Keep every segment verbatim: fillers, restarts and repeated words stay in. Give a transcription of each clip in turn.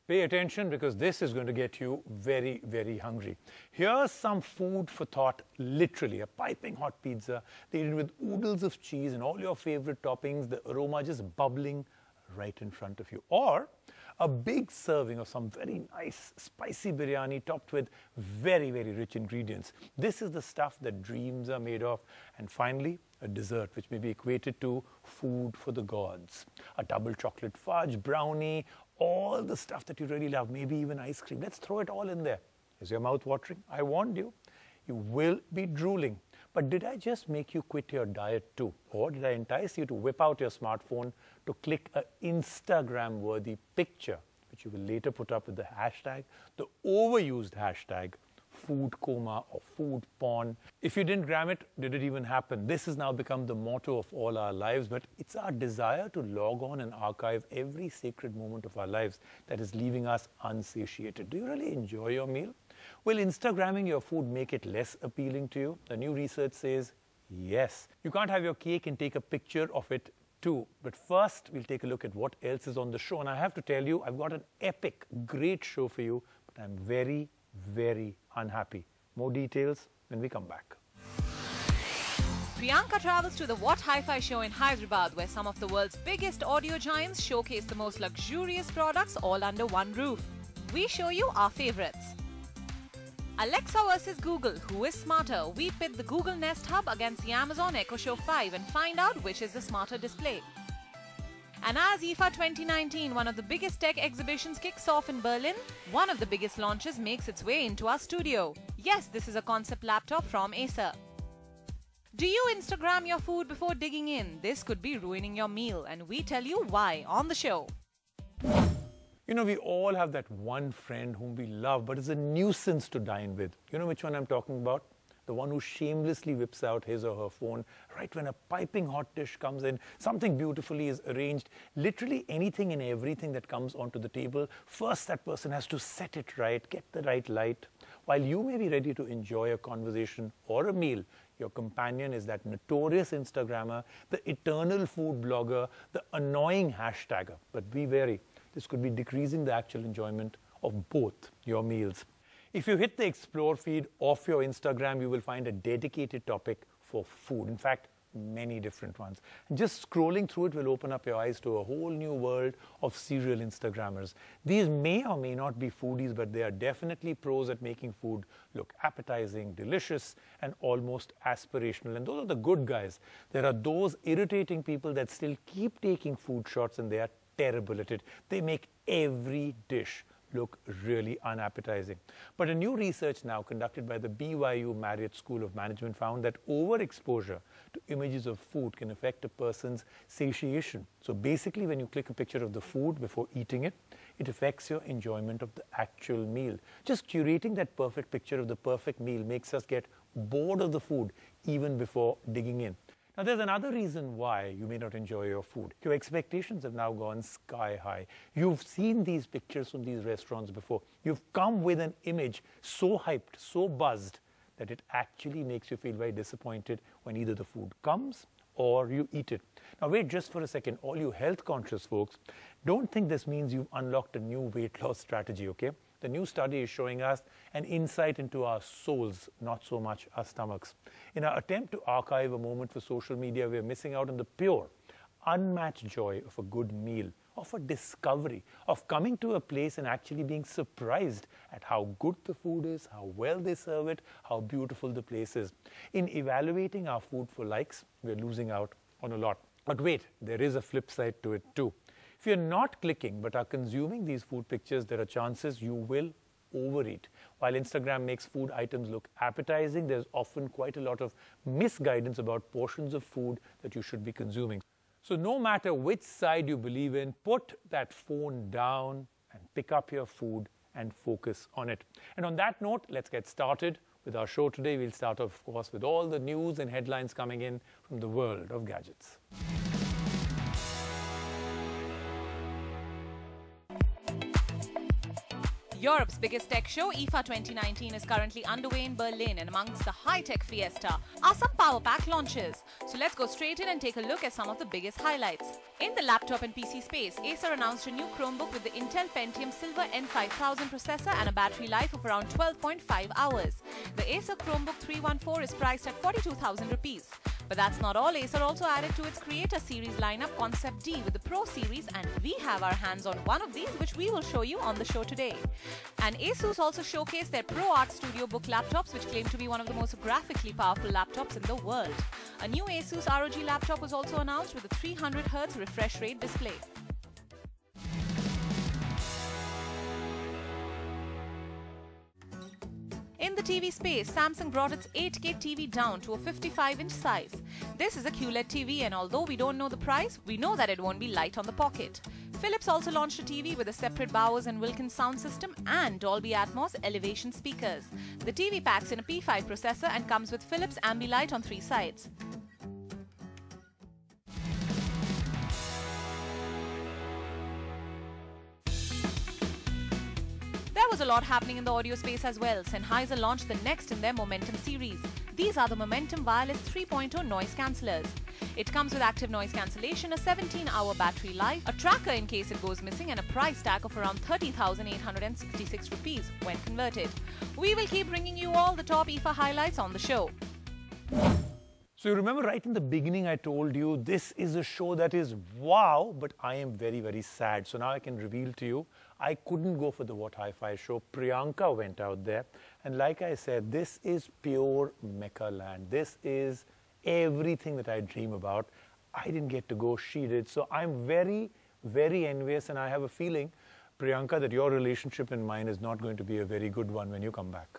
Pay attention because this is going to get you very, very hungry. Here's some food for thought, literally. A piping hot pizza, they eat with oodles of cheese and all your favorite toppings, the aroma just bubbling right in front of you. Or a big serving of some very nice spicy biryani topped with very, very rich ingredients. This is the stuff that dreams are made of. And finally, a dessert which may be equated to food for the gods. A double chocolate fudge, brownie, all the stuff that you really love, maybe even ice cream. Let's throw it all in there. Is your mouth watering? I warned you. You will be drooling. But did I just make you quit your diet too? Or did I entice you to whip out your smartphone to click an Instagram-worthy picture, which you will later put up with the hashtag, the overused hashtag, food coma or food porn? If you didn't gram it, did it even happen? This has now become the motto of all our lives, but it's our desire to log on and archive every sacred moment of our lives that is leaving us unsatiated. Do you really enjoy your meal? Will Instagramming your food make it less appealing to you? The new research says yes. You can't have your cake and take a picture of it too. But first, we'll take a look at what else is on the show. And I have to tell you, I've got an epic, great show for you, but I'm very, very unhappy. More details when we come back. Priyanka travels to the What Hi-Fi show in Hyderabad, where some of the world's biggest audio giants showcase the most luxurious products all under one roof. We show you our favorites. Alexa versus Google, who is smarter? We pit the Google Nest Hub against the Amazon Echo Show five and find out which is the smarter display. And as I F A twenty nineteen, one of the biggest tech exhibitions, kicks off in Berlin, one of the biggest launches makes its way into our studio. Yes, this is a concept laptop from Acer. Do you Instagram your food before digging in? This could be ruining your meal, and we tell you why on the show. You know, we all have that one friend whom we love, but is a nuisance to dine with. You know which one I'm talking about? The one who shamelessly whips out his or her phone right when a piping hot dish comes in, something beautifully is arranged, literally anything and everything that comes onto the table. First, that person has to set it right, get the right light. While you may be ready to enjoy a conversation or a meal, your companion is that notorious Instagrammer, the eternal food blogger, the annoying hashtagger. But be wary. This could be decreasing the actual enjoyment of both your meals. If you hit the Explore feed of your Instagram, you will find a dedicated topic for food. In fact, many different ones. Just scrolling through it will open up your eyes to a whole new world of serial Instagrammers. These may or may not be foodies, but they are definitely pros at making food look appetizing, delicious, and almost aspirational. And those are the good guys. There are those irritating people that still keep taking food shots, and they are terrible at it. They make every dish look really unappetizing. But a new research now conducted by the B Y U Marriott School of Management found that overexposure to images of food can affect a person's satiation. So basically, when you click a picture of the food before eating it, it affects your enjoyment of the actual meal. Just curating that perfect picture of the perfect meal makes us get bored of the food even before digging in. Now, there's another reason why you may not enjoy your food. Your expectations have now gone sky high. You've seen these pictures from these restaurants before. You've come with an image so hyped, so buzzed, that it actually makes you feel very disappointed when either the food comes or you eat it. Now, wait just for a second. All you health-conscious folks, don't think this means you've unlocked a new weight loss strategy, okay? The new study is showing us an insight into our souls, not so much our stomachs. In our attempt to archive a moment for social media, we are missing out on the pure, unmatched joy of a good meal, of a discovery, of coming to a place and actually being surprised at how good the food is, how well they serve it, how beautiful the place is. In evaluating our food for likes, we're losing out on a lot. But wait, there is a flip side to it too. If you're not clicking but are consuming these food pictures, there are chances you will overeat. While Instagram makes food items look appetizing, there's often quite a lot of misguidance about portions of food that you should be consuming. So no matter which side you believe in, put that phone down and pick up your food and focus on it. And on that note, let's get started with our show today. We'll start, of course, with all the news and headlines coming in from the world of gadgets. Europe's biggest tech show, I F A twenty nineteen, is currently underway in Berlin, and amongst the high-tech fiesta are some power pack launches. So let's go straight in and take a look at some of the biggest highlights. In the laptop and P C space, Acer announced a new Chromebook with the Intel Pentium Silver N five thousand processor and a battery life of around twelve point five hours. The Acer Chromebook three fourteen is priced at forty-two thousand rupees. But that's not all. Acer also added to its Creator Series lineup Concept D with the Pro Series, and we have our hands on one of these, which we will show you on the show today. And Asus also showcased their Pro Art Studio Book laptops, which claim to be one of the most graphically powerful laptops in the world. A new Asus R O G laptop was also announced with a three hundred hertz refresh rate display. In the T V space, Samsung brought its eight K T V down to a fifty-five inch size. This is a Q L E D T V, and although we don't know the price, we know that it won't be light on the pocket. Philips also launched a T V with a separate Bowers and Wilkins sound system and Dolby Atmos elevation speakers. The T V packs in a P five processor and comes with Philips Ambilight on three sides. There was a lot happening in the audio space as well. Sennheiser launched the next in their Momentum series. These are the Momentum Wireless three point oh noise cancellers. It comes with active noise cancellation, a seventeen hour battery life, a tracker in case it goes missing, and a price tag of around thirty thousand eight hundred sixty-six rupees when converted. We will keep bringing you all the top I F A highlights on the show. So you remember right in the beginning I told you this is a show that is wow, but I am very, very sad. So now I can reveal to you, I couldn't go for the What Hi-Fi show. Priyanka went out there. And like I said, this is pure Mecca land. This is everything that I dream about. I didn't get to go, she did. So I'm very, very envious, and I have a feeling, Priyanka, that your relationship and mine is not going to be a very good one when you come back.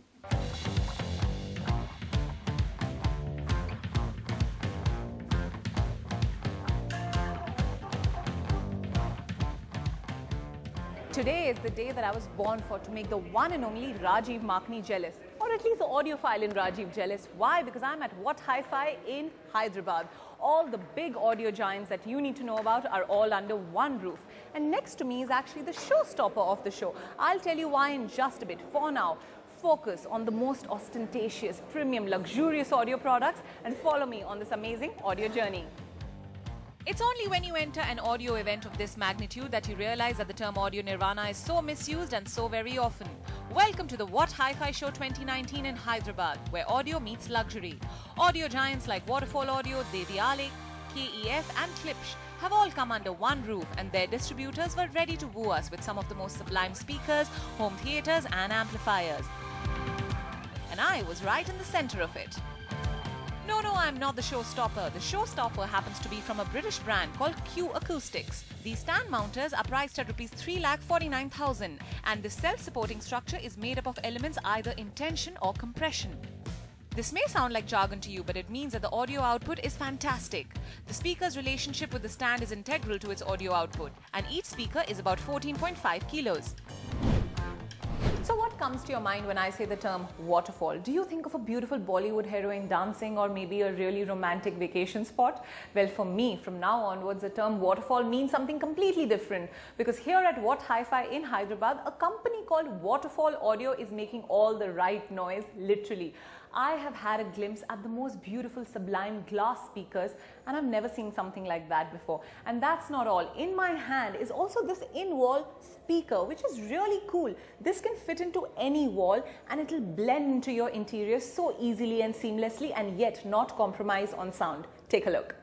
Today is the day that I was born for, to make the one and only Rajiv Makni jealous, or at least the audiophile in Rajiv jealous. Why? Because I'm at What Hi-Fi in Hyderabad. All the big audio giants that you need to know about are all under one roof. And next to me is actually the showstopper of the show. I'll tell you why in just a bit. For now, focus on the most ostentatious, premium, luxurious audio products and follow me on this amazing audio journey. It's only when you enter an audio event of this magnitude that you realize that the term audio nirvana is so misused and so very often. Welcome to the What Hi-Fi Show twenty nineteen in Hyderabad, where audio meets luxury. Audio giants like Waterfall Audio, Devyale, K E F and Klipsch have all come under one roof, and their distributors were ready to woo us with some of the most sublime speakers, home theaters and amplifiers. And I was right in the center of it. No, no, I'm not the showstopper. The showstopper happens to be from a British brand called Q Acoustics. These stand mounters are priced at rupees three lakh forty-nine thousand, and this self-supporting structure is made up of elements either in tension or compression. This may sound like jargon to you, but it means that the audio output is fantastic. The speaker's relationship with the stand is integral to its audio output, and each speaker is about fourteen point five kilos. So what comes to your mind when I say the term waterfall? Do you think of a beautiful Bollywood heroine dancing, or maybe a really romantic vacation spot? Well, for me, from now onwards, the term waterfall means something completely different, because here at What Hi-Fi in Hyderabad, a company called Waterfall Audio is making all the right noise, literally. I have had a glimpse at the most beautiful sublime glass speakers, and I've never seen something like that before. And that's not all. In my hand is also this in-wall speaker, which is really cool. This can fit into any wall and it'll blend into your interior so easily and seamlessly, and yet not compromise on sound. Take a look.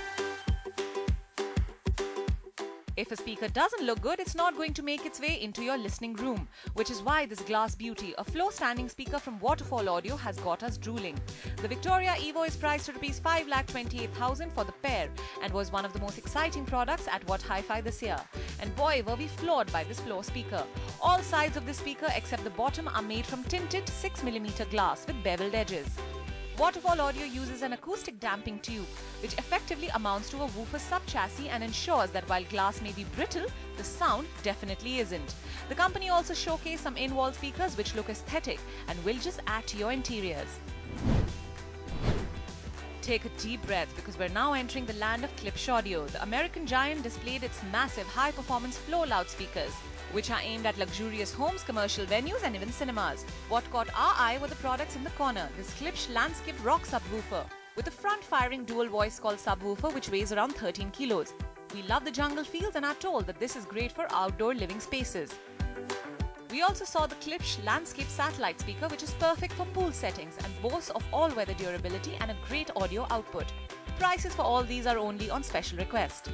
If a speaker doesn't look good, it's not going to make its way into your listening room, which is why this glass beauty, a floor standing speaker from Waterfall Audio, has got us drooling. The Victoria Evo is priced at rupees five lakh twenty-eight thousand for the pair, and was one of the most exciting products at What Hi-Fi this year. And boy, were we floored by this floor speaker. All sides of the speaker except the bottom are made from tinted six millimeter glass with beveled edges. Waterfall Audio uses an acoustic damping tube, which effectively amounts to a woofer sub-chassis and ensures that while glass may be brittle, the sound definitely isn't. The company also showcased some in-wall speakers which look aesthetic and will just add to your interiors. Take a deep breath because we're now entering the land of Klipsch Audio. The American giant displayed its massive high-performance floor loudspeakers, which are aimed at luxurious homes, commercial venues and even cinemas. What caught our eye were the products in the corner. This Klipsch Landscape Rock subwoofer with a front-firing dual voice called subwoofer which weighs around thirteen kilos. We love the jungle feels and are told that this is great for outdoor living spaces. We also saw the Klipsch Landscape Satellite speaker which is perfect for pool settings and boasts of all-weather durability and a great audio output. Prices for all these are only on special request.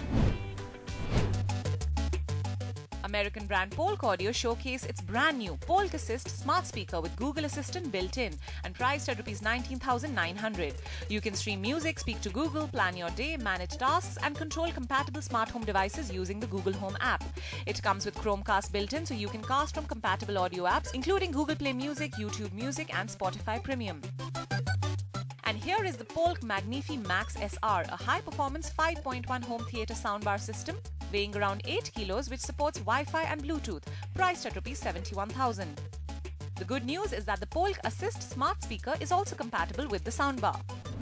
American brand Polk Audio showcased its brand new Polk Assist smart speaker with Google Assistant built in and priced at rupees nineteen thousand nine hundred. You can stream music, speak to Google, plan your day, manage tasks and control compatible smart home devices using the Google Home app. It comes with Chromecast built in so you can cast from compatible audio apps including Google Play Music, YouTube Music and Spotify Premium. And here is the Polk Magnifi Max S R, a high-performance five point one home theatre soundbar system weighing around eight kilos which supports Wi-Fi and Bluetooth, priced at rupees seventy-one thousand. The good news is that the Polk Assist smart speaker is also compatible with the soundbar.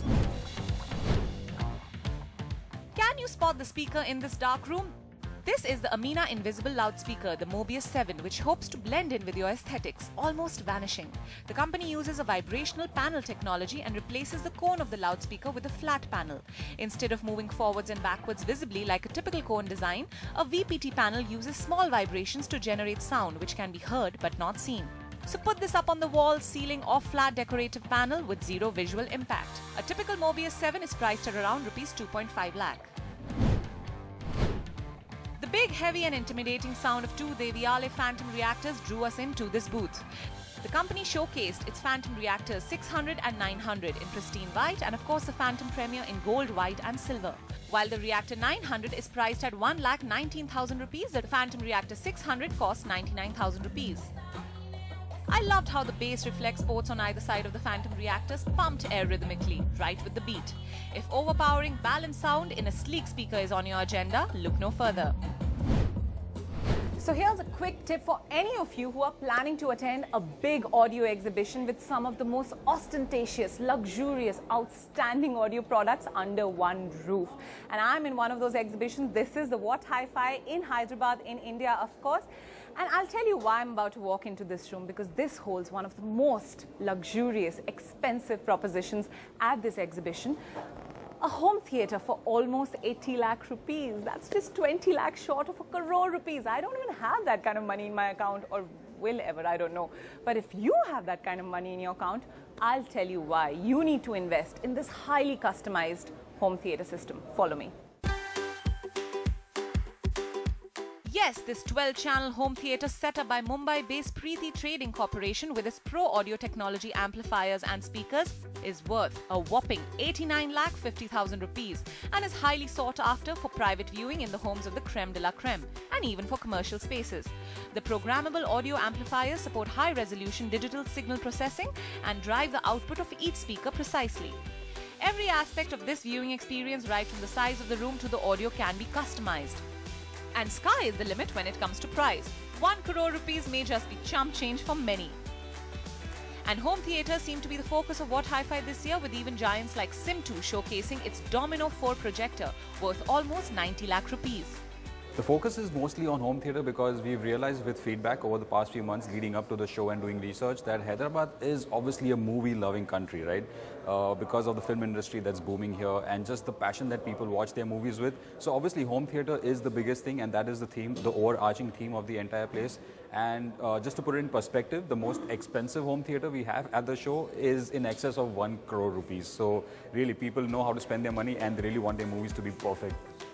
Can you spot the speaker in this dark room? This is the Amina Invisible Loudspeaker, the Mobius seven, which hopes to blend in with your aesthetics, almost vanishing. The company uses a vibrational panel technology and replaces the cone of the loudspeaker with a flat panel. Instead of moving forwards and backwards visibly like a typical cone design, a V P T panel uses small vibrations to generate sound which can be heard but not seen. So put this up on the wall, ceiling or flat decorative panel with zero visual impact. A typical Mobius seven is priced at around rupees two point five lakh. The big, heavy and intimidating sound of two Deviale Phantom reactors drew us into this booth. The company showcased its Phantom reactors six hundred and nine hundred in pristine white and of course the Phantom Premier in gold, white and silver. While the Reactor nine hundred is priced at one lakh nineteen thousand rupees, the Phantom Reactor six hundred costs ninety-nine thousand rupees. I loved how the bass reflex ports on either side of the Phantom reactors pumped air rhythmically, right with the beat. If overpowering, balanced sound in a sleek speaker is on your agenda, look no further. So here's a quick tip for any of you who are planning to attend a big audio exhibition with some of the most ostentatious, luxurious, outstanding audio products under one roof. And I'm in one of those exhibitions. This is the What Hi-Fi in Hyderabad in India, of course. And I'll tell you why I'm about to walk into this room, because this holds one of the most luxurious, expensive propositions at this exhibition. A home theatre for almost eighty lakh rupees. That's just twenty lakh short of a crore rupees. I don't even have that kind of money in my account, or will ever, I don't know. But if you have that kind of money in your account, I'll tell you why. You need to invest in this highly customized home theatre system. Follow me. Yes, this twelve channel home theatre set up by Mumbai-based Preeti Trading Corporation with its pro audio technology amplifiers and speakers is worth a whopping eighty-nine lakh fifty thousand rupees and is highly sought after for private viewing in the homes of the creme de la creme and even for commercial spaces. The programmable audio amplifiers support high-resolution digital signal processing and drive the output of each speaker precisely. Every aspect of this viewing experience, right from the size of the room to the audio, can be customized. And sky is the limit when it comes to price. One crore rupees may just be chump change for many. And home theatres seem to be the focus of What Hi-Fi this year, with even giants like Sim two showcasing its Domino four projector worth almost ninety lakh rupees. The focus is mostly on home theatre because we've realized with feedback over the past few months leading up to the show and doing research that Hyderabad is obviously a movie-loving country, right? Uh, because of the film industry that's booming here and just the passion that people watch their movies with. So obviously home theatre is the biggest thing, and that is the theme, the overarching theme of the entire place. And uh, just to put it in perspective, the most expensive home theatre we have at the show is in excess of one crore rupees. So really people know how to spend their money and they really want their movies to be perfect.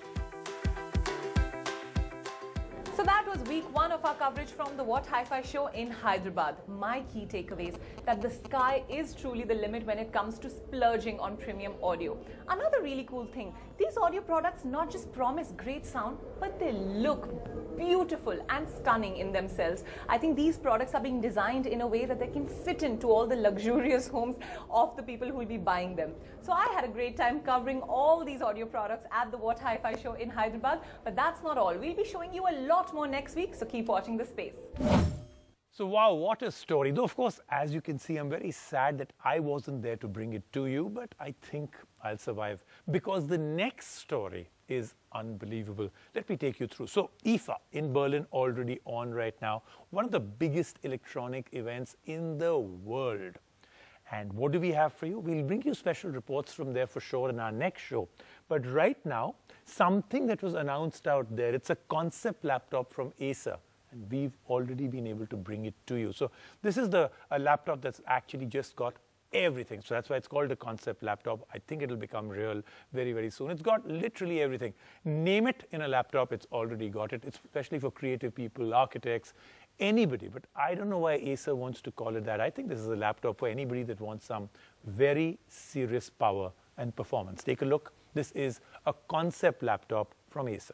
So that was week one of our coverage from the What Hi-Fi show in Hyderabad. My key takeaways: that the sky is truly the limit when it comes to splurging on premium audio. Another really cool thing, these audio products not just promise great sound, but they look beautiful and stunning in themselves. I think these products are being designed in a way that they can fit into all the luxurious homes of the people who will be buying them. So I had a great time covering all these audio products at the What Hi-Fi show in Hyderabad. But that's not all. We'll be showing you a lot more next week, so keep watching this space. So wow, what a story. Though of course, as you can see, I'm very sad that I wasn't there to bring it to you, but I think I'll survive because the next story is unbelievable. Let me take you through. So I F A in Berlin already on right now, one of the biggest electronic events in the world. And what do we have for you? We'll bring you special reports from there for sure in our next show. But right now, something that was announced out there, it's a concept laptop from Acer. And we've already been able to bring it to you. So this is the a laptop that's actually just got everything. So that's why it's called a concept laptop. I think it'll become real very, very soon. It's got literally everything. Name it in a laptop, it's already got it. It's especially for creative people, architects, anybody. But I don't know why Acer wants to call it that. I think this is a laptop for anybody that wants some very serious power and performance. Take a look. This is a concept laptop from Acer.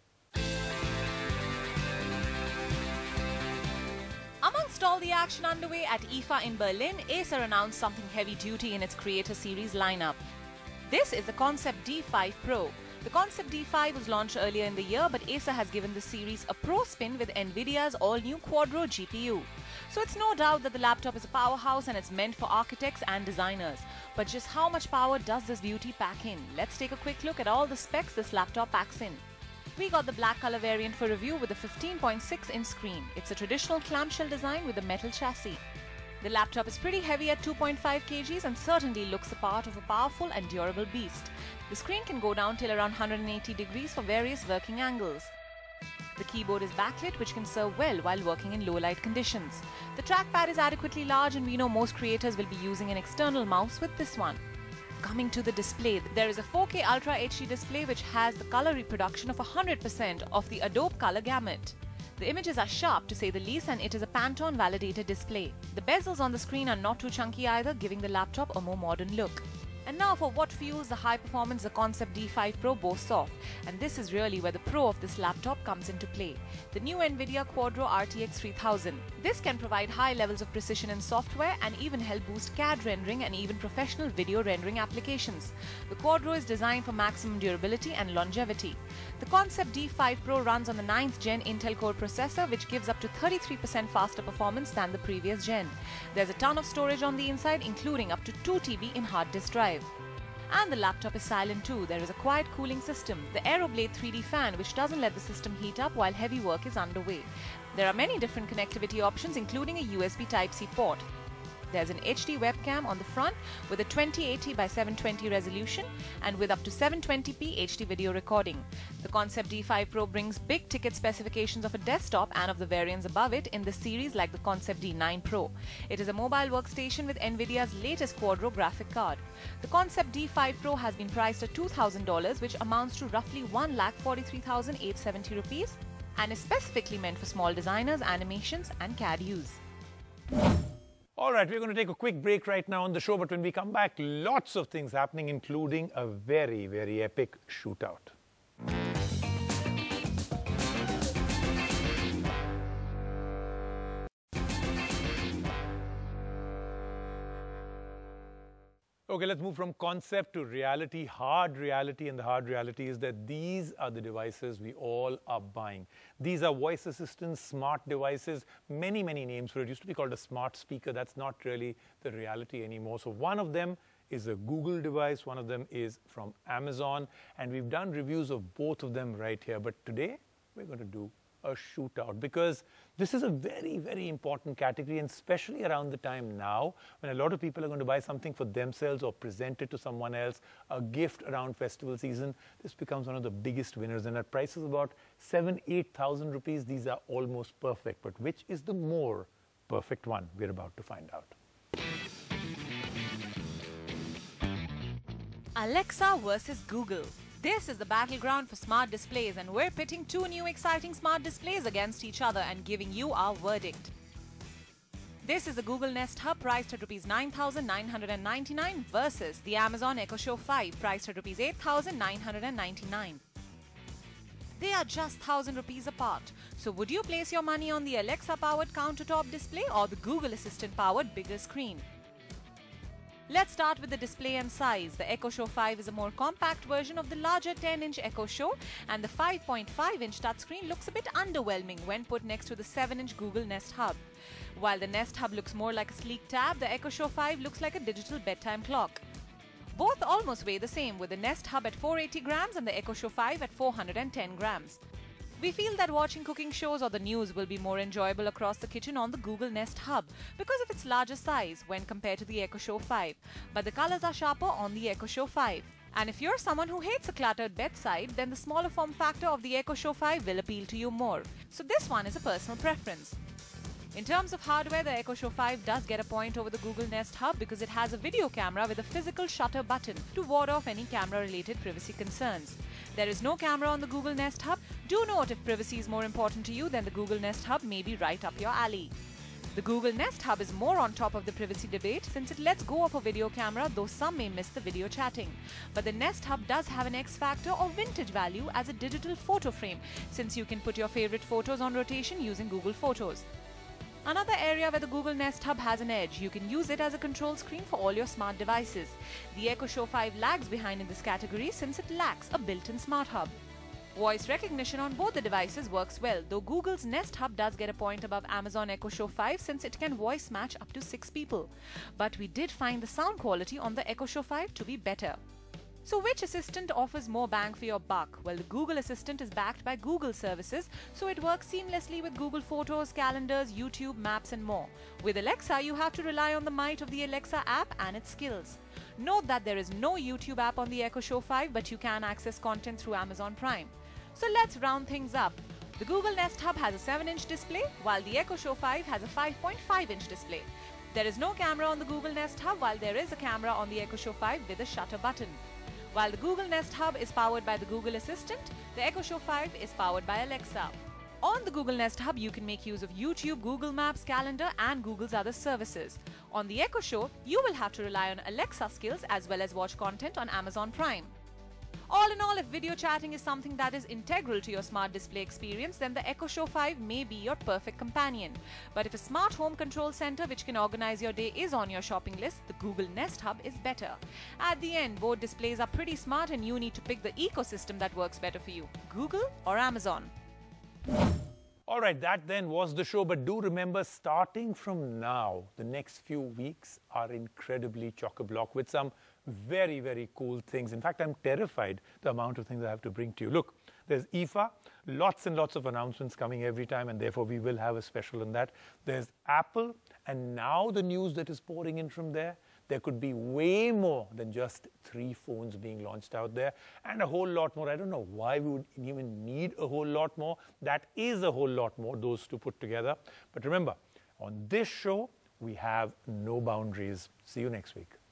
All the action underway at I F A in Berlin, Acer announced something heavy-duty in its Creator Series lineup. This is the Concept D five Pro. The Concept D five was launched earlier in the year, but Acer has given the series a pro spin with NVIDIA's all-new Quadro G P U. So it's no doubt that the laptop is a powerhouse and it's meant for architects and designers. But just how much power does this beauty pack in? Let's take a quick look at all the specs this laptop packs in. We got the black color variant for review with a fifteen point six inch screen. It's a traditional clamshell design with a metal chassis. The laptop is pretty heavy at two point five kilograms and certainly looks the part of a powerful and durable beast. The screen can go down till around one hundred eighty degrees for various working angles. The keyboard is backlit, which can serve well while working in low light conditions. The trackpad is adequately large, and we know most creators will be using an external mouse with this one. Coming to the display, there is a four K Ultra H D display which has the color reproduction of one hundred percent of the Adobe color gamut. The images are sharp to say the least, and it is a Pantone validated display. The bezels on the screen are not too chunky either, giving the laptop a more modern look. And now for what fuels the high performance the Concept D five Pro boasts of. And this is really where the pro of this laptop comes into play. The new NVIDIA Quadro R T X three thousand. This can provide high levels of precision in software and even help boost C A D rendering and even professional video rendering applications. The Quadro is designed for maximum durability and longevity. The Concept D five Pro runs on the ninth gen Intel Core processor, which gives up to thirty-three percent faster performance than the previous gen. There's a ton of storage on the inside, including up to two terabytes in hard disk drive. And the laptop is silent too. There is a quiet cooling system, the AeroBlade three D fan, which doesn't let the system heat up while heavy work is underway. There are many different connectivity options, including a U S B Type C port. There's an H D webcam on the front with a twenty eighty by seven twenty resolution and with up to seven twenty p H D video recording. The Concept D five Pro brings big ticket specifications of a desktop and of the variants above it in the series, like the Concept D nine Pro. It is a mobile workstation with NVIDIA's latest Quadro graphic card. The Concept D five Pro has been priced at two thousand dollars, which amounts to roughly one lakh forty-three thousand eight hundred seventy rupees, and is specifically meant for small designers, animations and C A D use. All right, we're going to take a quick break right now on the show, but when we come back, lots of things happening, including a very, very epic shootout. Okay, let's move from concept to reality, hard reality, and the hard reality is that these are the devices we all are buying. These are voice assistants, smart devices, many, many names for it. It used to be called a smart speaker. That's not really the reality anymore. So one of them is a Google device, one of them is from Amazon, and we've done reviews of both of them right here. But today, we're going to do a shootout, because this is a very, very important category, and especially around the time now when a lot of people are going to buy something for themselves or present it to someone else, a gift around festival season. This becomes one of the biggest winners, and at prices about seven, eight thousand rupees, these are almost perfect. But which is the more perfect one? We're about to find out. Alexa versus Google. This is the battleground for smart displays, and we're pitting two new exciting smart displays against each other and giving you our verdict. This is the Google Nest Hub priced at rupees nine thousand nine hundred ninety-nine versus the Amazon Echo Show five priced at rupees eight thousand nine hundred ninety-nine. They are just one thousand rupees apart. So would you place your money on the Alexa-powered countertop display or the Google Assistant-powered bigger screen? Let's start with the display and size. The Echo Show five is a more compact version of the larger ten inch Echo Show, and the five point five inch touchscreen looks a bit underwhelming when put next to the seven inch Google Nest Hub. While the Nest Hub looks more like a sleek tab, the Echo Show five looks like a digital bedtime clock. Both almost weigh the same, with the Nest Hub at four hundred eighty grams and the Echo Show five at four hundred ten grams. We feel that watching cooking shows or the news will be more enjoyable across the kitchen on the Google Nest Hub because of its larger size when compared to the Echo Show five, but the colors are sharper on the Echo Show five. And if you're someone who hates a cluttered bedside, then the smaller form factor of the Echo Show five will appeal to you more. So this one is a personal preference. In terms of hardware, the Echo Show five does get a point over the Google Nest Hub because it has a video camera with a physical shutter button to ward off any camera-related privacy concerns. There is no camera on the Google Nest Hub. Do note, if privacy is more important to you, then the Google Nest Hub may be right up your alley. The Google Nest Hub is more on top of the privacy debate since it lets go of a video camera, though some may miss the video chatting. But the Nest Hub does have an X factor or vintage value as a digital photo frame, since you can put your favorite photos on rotation using Google Photos. Another area where the Google Nest Hub has an edge, you can use it as a control screen for all your smart devices. The Echo Show five lags behind in this category since it lacks a built-in smart hub. Voice recognition on both the devices works well, though Google's Nest Hub does get a point above Amazon Echo Show five since it can voice match up to six people. But we did find the sound quality on the Echo Show five to be better. So which assistant offers more bang for your buck? Well, the Google Assistant is backed by Google services, so it works seamlessly with Google Photos, calendars, YouTube, Maps and more. With Alexa, you have to rely on the might of the Alexa app and its skills. Note that there is no YouTube app on the Echo Show five, but you can access content through Amazon Prime. So let's round things up. The Google Nest Hub has a seven inch display, while the Echo Show five has a five point five inch display. There is no camera on the Google Nest Hub, while there is a camera on the Echo Show five with a shutter button. While the Google Nest Hub is powered by the Google Assistant, the Echo Show five is powered by Alexa. On the Google Nest Hub, you can make use of YouTube, Google Maps, Calendar and Google's other services. On the Echo Show, you will have to rely on Alexa skills as well as watch content on Amazon Prime. All in all, if video chatting is something that is integral to your smart display experience, then the Echo Show five may be your perfect companion. But if a smart home control center which can organize your day is on your shopping list, the Google Nest Hub is better. At the end, both displays are pretty smart and you need to pick the ecosystem that works better for you, Google or Amazon. All right, that then was the show, but do remember, starting from now, the next few weeks are incredibly chock-a-block with some very, very cool things. In fact, I'm terrified the amount of things I have to bring to you. Look, there's I F A, lots and lots of announcements coming every time, and therefore we will have a special on that. There's Apple, and now the news that is pouring in from there. There could be way more than just three phones being launched out there, and a whole lot more. I don't know why we would even need a whole lot more. That is a whole lot more, those two put together. But remember, on this show, we have no boundaries. See you next week.